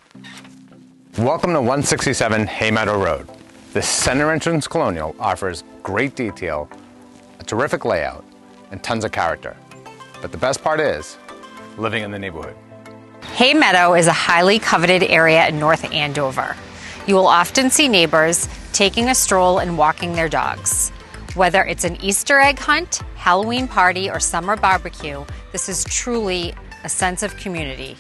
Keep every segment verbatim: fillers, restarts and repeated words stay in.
Welcome to one sixty-seven Hay Meadow Road. This center entrance colonial offers great detail, a terrific layout, and tons of character. But the best part is living in the neighborhood. Hay Meadow is a highly coveted area in North Andover. You will often see neighbors taking a stroll and walking their dogs. Whether it's an Easter egg hunt, Halloween party, or summer barbecue, this is truly a sense of community.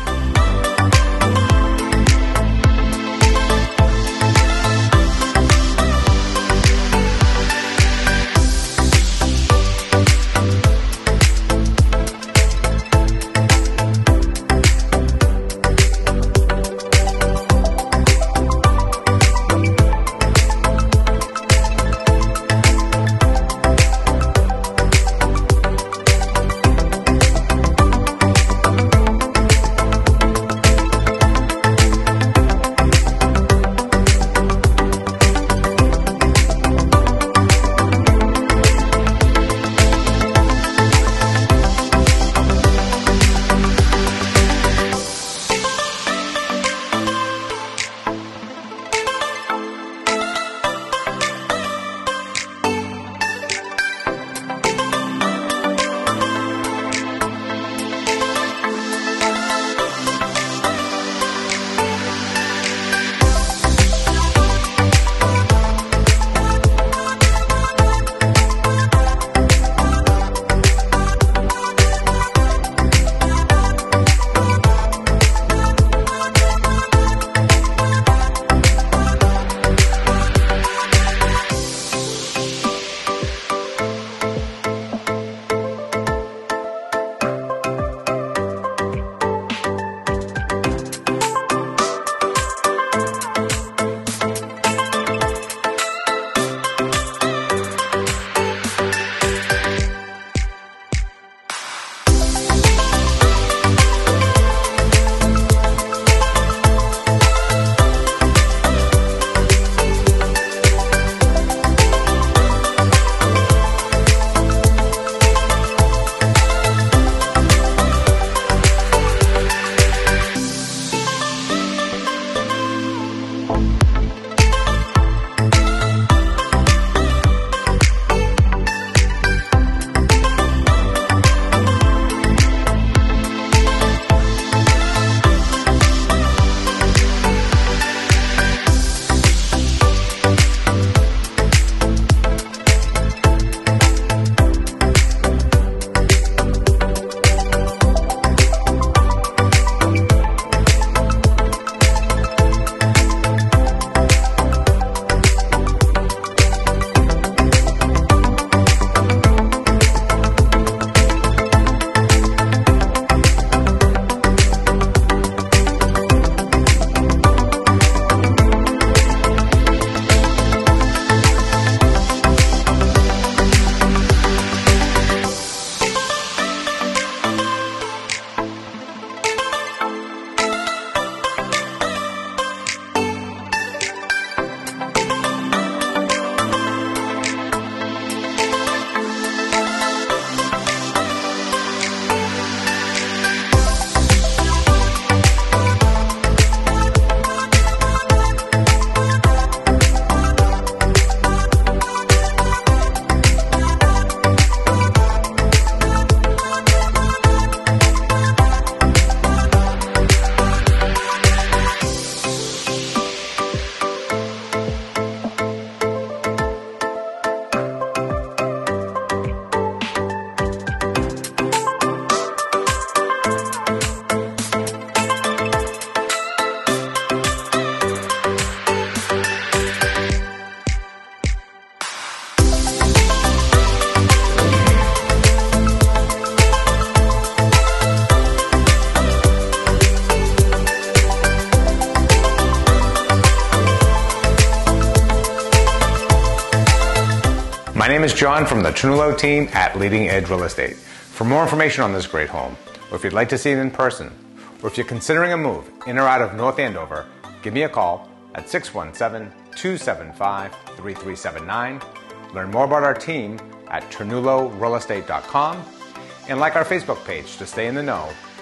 My name is John from the Ternullo team at Leading Edge Real Estate. For more information on this great home, or if you'd like to see it in person, or if you're considering a move in or out of North Andover, give me a call at six one seven, two seven five, three three seven nine. Learn more about our team at ternullo real estate dot com and like our Facebook page to stay in the know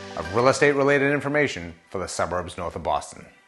of real estate related information for the suburbs north of Boston.